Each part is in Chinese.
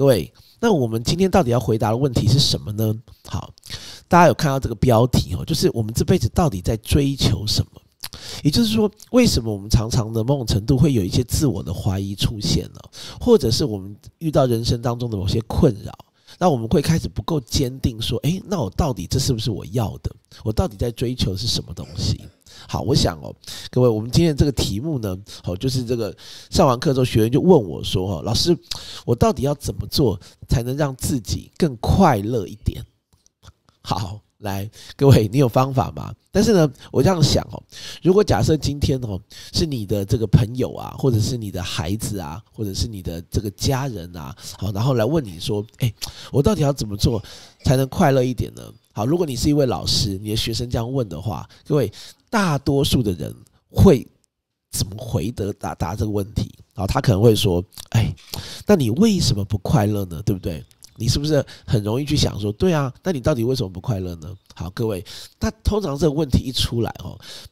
各位，那我们今天到底要回答的问题是什么呢？好，大家有看到这个标题哦，就是我们这辈子到底在追求什么？也就是说，为什么我们常常的某种程度会有一些自我的怀疑出现呢？或者是我们遇到人生当中的某些困扰，那我们会开始不够坚定，说，那我到底这是不是我要的？我到底在追求的是什么东西？好，我想各位，我们今天这个题目呢，就是这个上完课之后，学员就问我说，老师，我到底要怎么做才能让自己更快乐一点？好，来，各位，你有方法吗？但是呢，我这样想如果假设今天是你的这个朋友啊，或者是你的孩子啊，或者是你的这个家人啊，好，然后来问你说，我到底要怎么做才能快乐一点呢？好，如果你是一位老师，你的学生这样问的话，各位，大多数的人会怎么回答这个问题？好，他可能会说，那你为什么不快乐呢？对不对？你是不是很容易去想说，对啊，那你到底为什么不快乐呢？好，各位，那通常这个问题一出来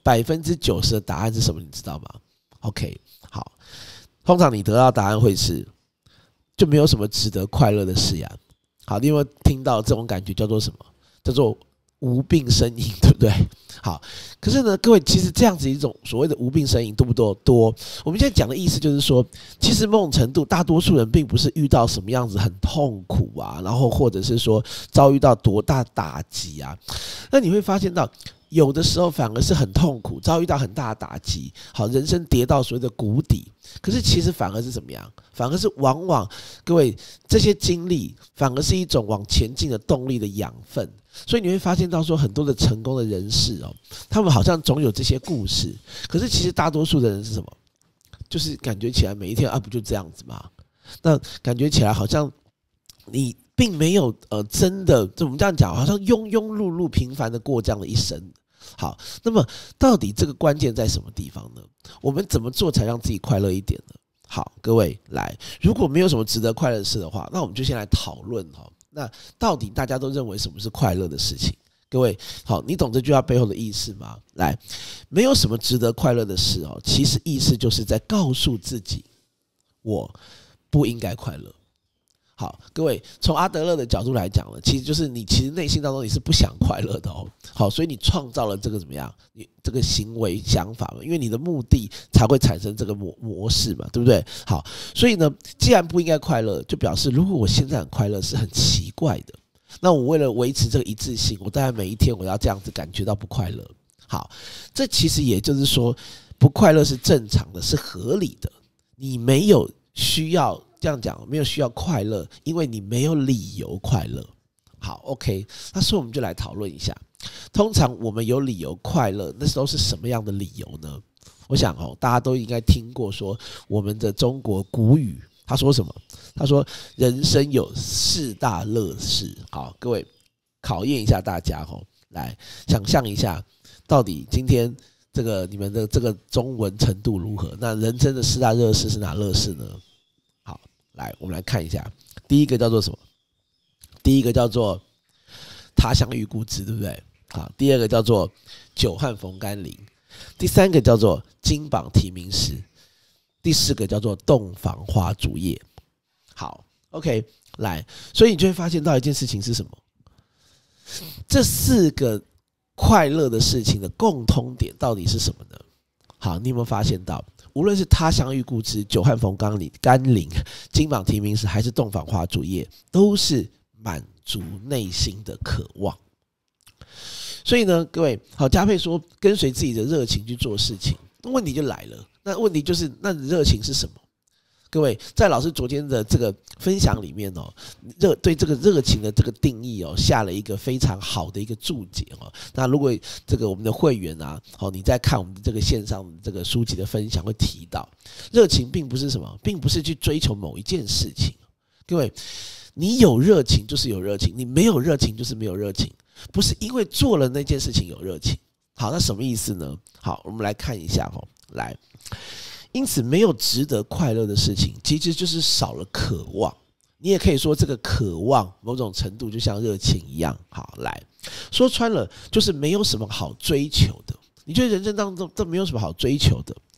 90%的答案是什么？你知道吗 ？OK， 好，通常你得到答案会是就没有什么值得快乐的事呀。好，你有没有听到这种感觉？叫做什么？叫做无病呻吟，对不对？好，可是呢，各位，其实这样子一种所谓的无病呻吟多不多？多。我们现在讲的意思就是说，其实某种程度，大多数人并不是遇到什么样子很痛苦啊，然后或者是说遭遇到多大打击啊，那你会发现到，有的时候反而是很痛苦，遭遇到很大的打击，好，人生跌到所谓的谷底。可是其实反而是怎么样？反而是往往各位这些经历，反而是一种往前进的动力的养分。所以你会发现到说，很多的成功的人士他们好像总有这些故事，可是其实大多数的人是什么？就是感觉起来每一天不就这样子吗？那感觉起来好像你并没有真的，就我们这样讲，好像庸庸碌碌平凡的过这样的一生。好，那么到底这个关键在什么地方呢？我们怎么做才让自己快乐一点呢？好，各位来，如果没有什么值得快乐的事的话，那我们就先来讨论那到底大家都认为什么是快乐的事情？各位，好，你懂这句话背后的意思吗？来，没有什么值得快乐的事其实意思就是在告诉自己，我不应该快乐。好，各位，从阿德勒的角度来讲呢，其实就是你其实内心当中你是不想快乐的好，所以你创造了这个怎么样？你这个行为想法嘛，因为你的目的才会产生这个模式嘛，对不对？好，所以呢，既然不应该快乐，就表示如果我现在很快乐是很奇怪的。那我为了维持这个一致性，我当然每一天我要这样子感觉到不快乐。好，这其实也就是说，不快乐是正常的，是合理的。你没有需要这样讲，没有需要快乐，因为你没有理由快乐。好 ，OK， 那所以我们就来讨论一下，通常我们有理由快乐，那时候是什么样的理由呢？我想大家都应该听过说我们的中国古语，他说什么？他说人生有4大乐事。好，各位考验一下大家来想象一下，到底今天这个你们的这个中文程度如何？那人生的4大乐事是哪乐事呢？好，来我们来看一下，第一个叫做什么？第一个叫做他乡遇故知，对不对？好，第二个叫做久旱逢甘霖，第三个叫做金榜题名时，第4个叫做洞房花烛夜。好 ，OK， 来，所以你就会发现到一件事情是什么？这4个快乐的事情的共通点到底是什么呢？好，你有没有发现到，无论是他乡遇故知、久旱逢甘霖、金榜题名时，还是洞房花烛夜，都是满足内心的渴望。所以呢，各位，好，嘉佩说跟随自己的热情去做事情，那问题就来了。那问题就是，那热情是什么？各位，在老师昨天的这个分享里面对这个热情的这个定义下了一个非常好的一个注解那如果这个我们的会员啊，你在看我们这个线上这个书籍的分享会提到，热情并不是什么，并不是去追求某一件事情。各位，你有热情就是有热情，你没有热情就是没有热情，不是因为做了那件事情有热情。好，那什么意思呢？好，我们来看一下来。因此，没有值得快乐的事情，其实就是少了渴望。你也可以说，这个渴望某种程度就像热情一样。好，来说穿了，就是没有什么好追求的。你觉得人生当中都没有什么好追求的？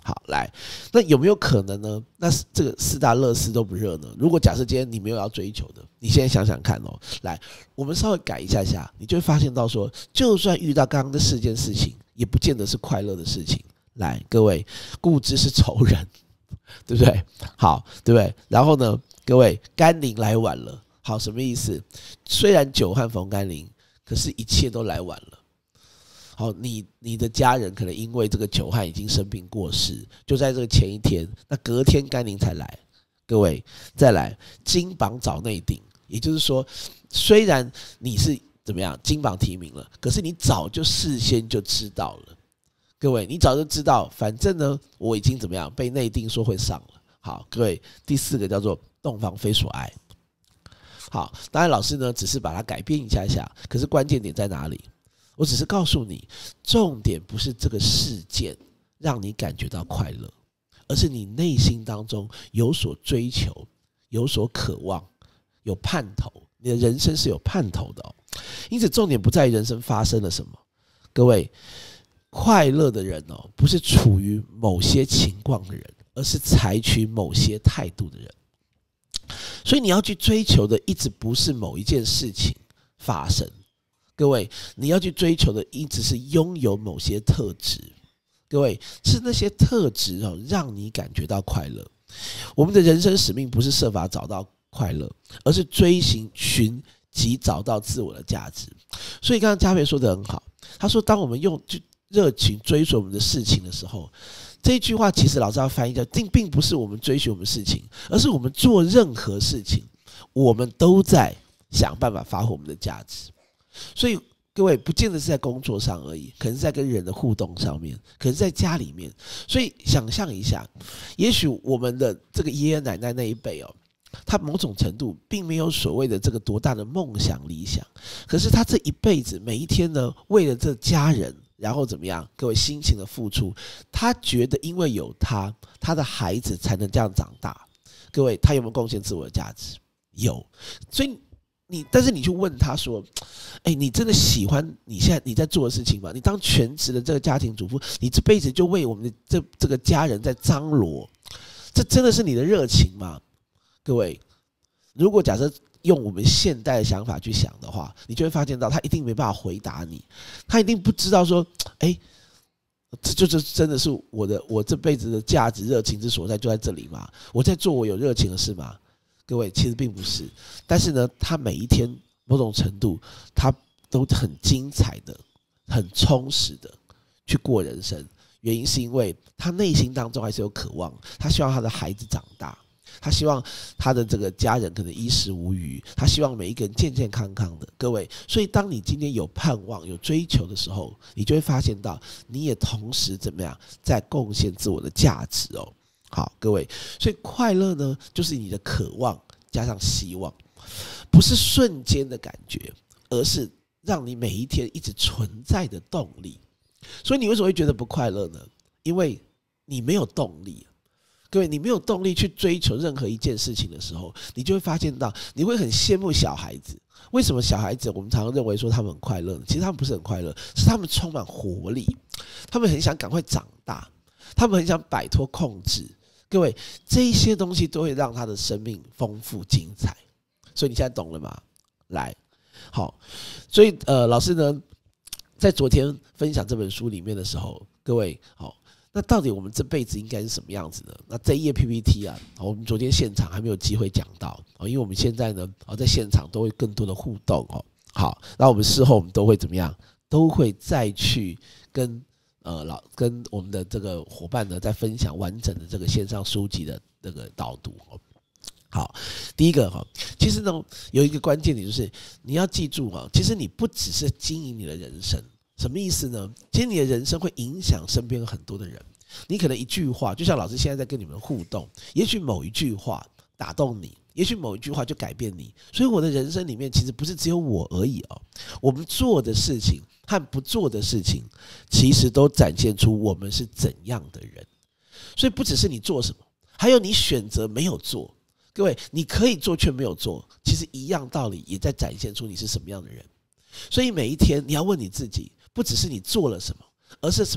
好，来，那有没有可能呢？那这个4大乐事都不热呢？如果假设今天你没有要追求的，你现在想想看哦。来，我们稍微改一下，你就会发现到说，就算遇到刚刚的4件事情，也不见得是快乐的事情。来，各位，固执是仇人，对不对？好，对不对？然后呢，各位，甘霖来晚了，好，什么意思？虽然久旱逢甘霖，可是一切都来晚了。好，你的家人可能因为这个久旱已经生病过世，就在这个前一天，那隔天甘霖才来。各位，再来，金榜找内定，也就是说，虽然你是怎么样金榜题名了，可是你早就事先就知道了。各位，你早就知道，反正呢，我已经怎么样被内定说会上了。好，各位，第4个叫做洞房非所爱。好，当然老师呢只是把它改变一下，可是关键点在哪里？我只是告诉你，重点不是这个事件让你感觉到快乐，而是你内心当中有所追求，有所渴望，有盼头，你的人生是有盼头的哦。因此，重点不在于人生发生了什么。各位，快乐的人哦，不是处于某些情况的人，而是采取某些态度的人。所以你要去追求的，一直不是某一件事情发生。各位，你要去追求的一直是拥有某些特质。各位，是那些特质让你感觉到快乐。我们的人生使命不是设法找到快乐，而是寻及找到自我的价值。所以刚刚嘉培说得很好，他说当我们用热情追随我们的事情的时候，这一句话其实老师要翻译叫并不是我们追寻我们事情，而是我们做任何事情，我们都在想办法发挥我们的价值。所以各位，不见得是在工作上而已，可能是在跟人的互动上面，可能是在家里面。所以想象一下，也许我们的这个爷爷奶奶那一辈哦，他某种程度并没有所谓的这个多大的梦想理想，可是他这一辈子每一天呢，为了这家人，然后怎么样？各位辛勤的付出，他觉得因为有他的孩子才能这样长大。各位，他有没有贡献自我的价值？有。所以但是你去问他说，你真的喜欢你现在你在做的事情吗？你当全职的这个家庭主妇，你这辈子就为我们的这个家人在张罗，这真的是你的热情吗？各位，如果假设用我们现代的想法去想的话，你就会发现到他一定没办法回答你，他一定不知道说，这就是真的是我这辈子的价值热情之所在就在这里吗？我在做我有热情的事吗？各位，其实并不是，但是呢，他每一天某种程度，他都很精彩的、很充实的去过人生。原因是因为他内心当中还是有渴望，他希望他的孩子长大，他希望他的这个家人可能衣食无虞，他希望每一个人健健康康的。各位，所以当你今天有盼望、有追求的时候，你就会发现到，你也同时怎么样，在贡献自我的价值哦。好，各位，所以快乐呢，就是你的渴望加上希望，不是瞬间的感觉，而是让你每一天一直存在的动力。所以你为什么会觉得不快乐呢？因为你没有动力。各位，你没有动力去追求任何一件事情的时候，你就会发现到，你会很羡慕小孩子。为什么小孩子我们常常认为说他们很快乐呢？其实他们不是很快乐，是他们充满活力，他们很想赶快长大，他们很想摆脱控制。各位，这一些东西都会让他的生命丰富精彩。所以你现在懂了吗？来，好，所以老师呢，在昨天分享这本书里面的时候，各位好，那到底我们这辈子应该是什么样子呢？那这一页 PPT 啊，我们昨天现场还没有机会讲到，因为我们现在呢，在现场都会更多的互动哦。好，那我们事后我们都会怎么样？都会再去跟我们的这个伙伴呢，在分享完整的这个线上书籍的这个导读哦。好，第一个其实呢有一个关键点就是你要记住其实你不只是经营你的人生，什么意思呢？其实你的人生会影响身边很多的人，你可能一句话，就像老师现在在跟你们互动，也许某一句话打动你，也许某一句话就改变你。所以我的人生里面其实不是只有我而已我们做的事情和不做的事情，其实都展现出我们是怎样的人。所以不只是你做什么，还有你选择没有做。各位，你可以做却没有做，其实一样道理也在展现出你是什么样的人。所以每一天你要问你自己，不只是你做了什么，而是什么？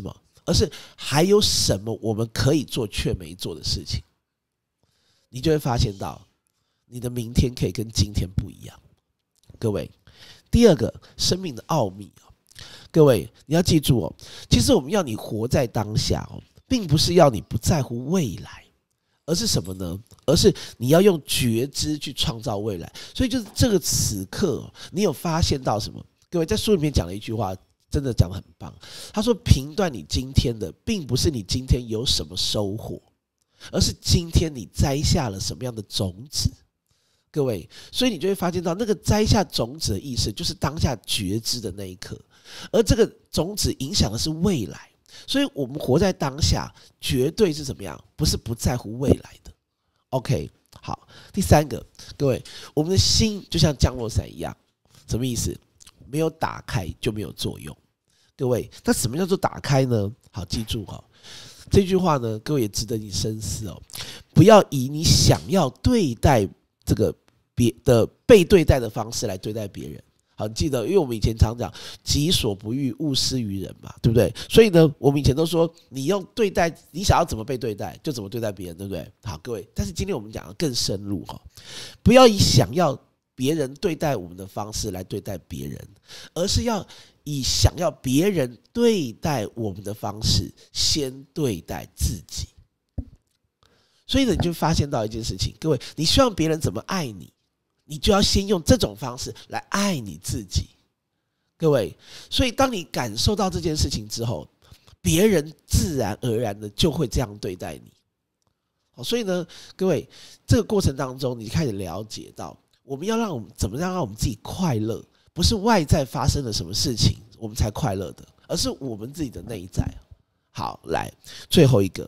而是还有什么我们可以做却没做的事情，你就会发现到你的明天可以跟今天不一样。各位，第二个生命的奥秘，各位你要记住哦，其实我们要你活在当下哦，并不是要你不在乎未来，而是什么呢？而是你要用觉知去创造未来。所以就是这个此刻，你有发现到什么？各位在书里面讲了一句话，真的讲得很棒。他说，评断你今天的，并不是你今天有什么收获，而是今天你摘下了什么样的种子。各位，所以你就会发现到，那个摘下种子的意思，就是当下觉知的那一刻，而这个种子影响的是未来。所以我们活在当下，绝对是怎么样？不是不在乎未来的。OK， 好，第三个，各位，我们的心就像降落伞一样，什么意思？没有打开就没有作用。各位，那什么叫做打开呢？好，记住哈，这句话呢，各位也值得你深思哦。不要以你想要对待这个被对待的方式来对待别人。好，你记得，因为我们以前常讲己所不欲，勿施于人嘛，对不对？所以呢，我们以前都说，你用对待，你想要怎么被对待，就怎么对待别人，对不对？好，各位，但是今天我们讲的更深入哈，不要以想要别人对待我们的方式来对待别人，而是要以想要别人对待我们的方式先对待自己。所以呢，你就发现到一件事情，各位，你希望别人怎么爱你，你就要先用这种方式来爱你自己。各位，所以当你感受到这件事情之后，别人自然而然的就会这样对待你。所以呢，各位，这个过程当中，你开始了解到，我们怎么样让我们自己快乐，不是外在发生了什么事情我们才快乐的，而是我们自己的内在。好，来最后一个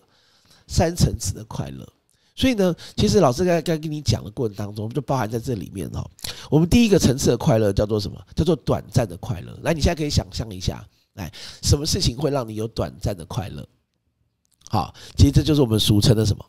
3层次的快乐。所以呢，其实老师刚跟你讲的过程当中，就包含在这里面哦。我们第一个层次的快乐叫做什么？叫做短暂的快乐。来，你现在可以想象一下，来，什么事情会让你有短暂的快乐？好，其实这就是我们俗称的什么？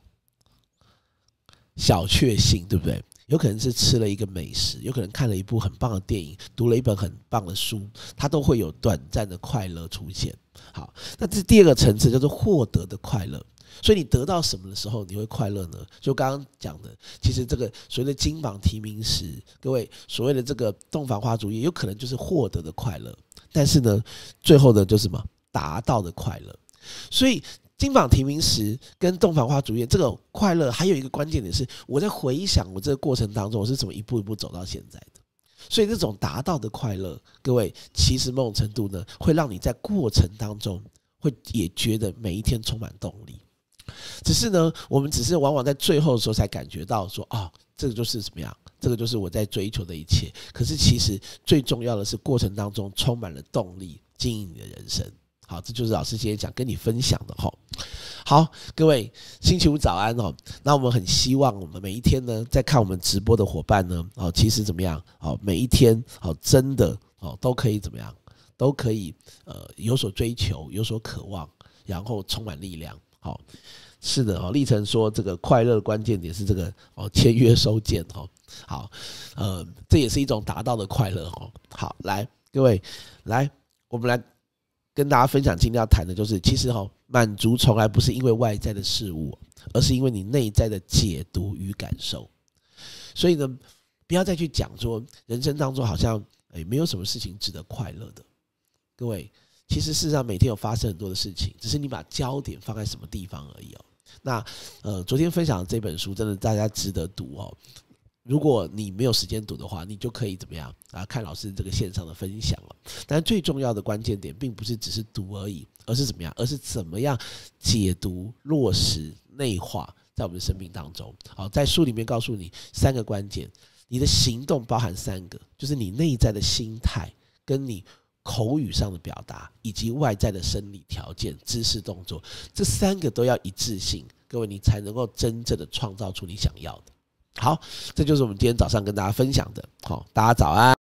小确幸，对不对？有可能是吃了一个美食，有可能看了一部很棒的电影，读了一本很棒的书，它都会有短暂的快乐出现。好，那这第二个层次叫做获得的快乐。所以你得到什么的时候你会快乐呢？就刚刚讲的，其实这个所谓的金榜题名时，各位所谓的这个洞房花烛夜，有可能就是获得的快乐，但是呢，最后的就是什么？达到的快乐。所以金榜题名时跟洞房花烛夜这个快乐，还有一个关键点是，我在回想我这个过程当中，我是怎么一步一步走到现在的。所以这种达到的快乐，各位其实某种程度呢，会让你在过程当中会也觉得每一天充满动力。只是呢，我们只是往往在最后的时候才感觉到说，这个就是怎么样，这个就是我在追求的一切。可是其实最重要的是过程当中充满了动力，经营你的人生。好，这就是老师今天想跟你分享的哈。好，各位星期五早安哦。那我们很希望我们每一天呢，在看我们直播的伙伴呢，其实怎么样？每一天真的都可以怎么样？都可以有所追求，有所渴望，然后充满力量。好，是的，立成说这个快乐的关键点是这个签约收件好，这也是一种达到的快乐好，来各位，来我们来跟大家分享今天要谈的就是，其实满足从来不是因为外在的事物，而是因为你内在的解读与感受。所以呢，不要再去讲说人生当中好像没有什么事情值得快乐的，各位。其实事实上每天有发生很多的事情，只是你把焦点放在什么地方而已那昨天分享的这本书真的大家值得读如果你没有时间读的话，你就可以怎么样看老师这个线上的分享了。但最重要的关键点并不是只是读而已，而是怎么样？而是怎么样解读、落实、内化在我们的生命当中。在书里面告诉你3个关键，你的行动包含3个，就是你内在的心态跟你口语上的表达以及外在的生理条件、姿势、动作，这3个都要一致性，各位你才能够真正的创造出你想要的。好，这就是我们今天早上跟大家分享的。好，大家早安。